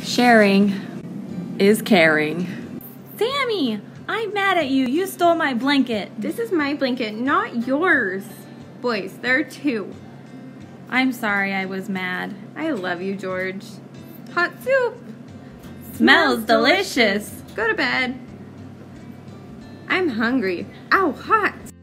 Sharing is caring. Sammy, I'm mad at you. You stole my blanket. This is my blanket, not yours. Boys, there are two. I'm sorry I was mad. I love you, George. Hot soup. Smells delicious. Go to bed. I'm hungry. Ow, hot.